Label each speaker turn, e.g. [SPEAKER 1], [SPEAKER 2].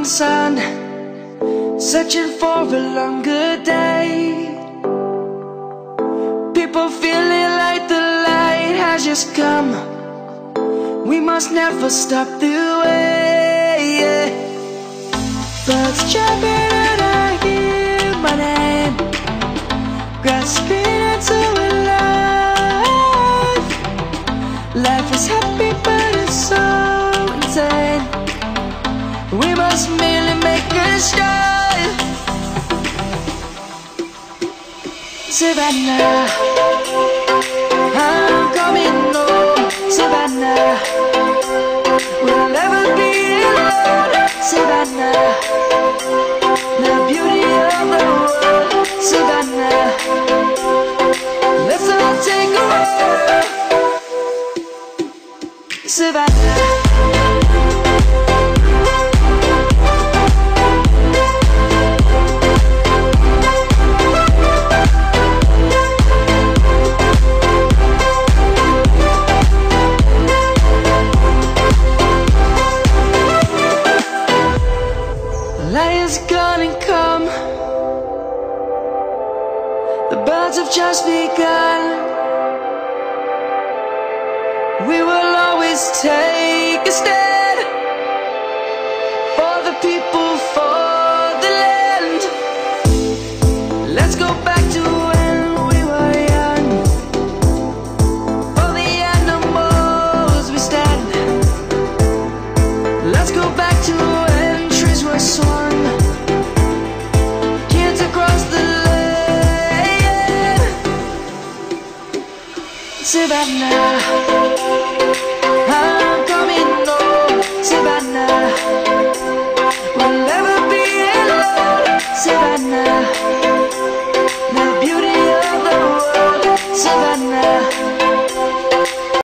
[SPEAKER 1] sun, searching for a longer day. People feeling like the light has just come. We must never stop the way, yeah. Birds chirping and I hear my name, grasping into a life. Life is happy but it's so insane. We must merely make a start. Savannah, I'm coming home. Savannah, we'll never be alone. Savannah, the beauty of the world. Savannah, let's all take a walk. Savannah. Light is gonna come. The birds have just begun. We will always take a stand for the people, for the land. Let's go back to when we were young. For the animals we stand. Let's go back to when trees were swung. Kids across the land. Savannah,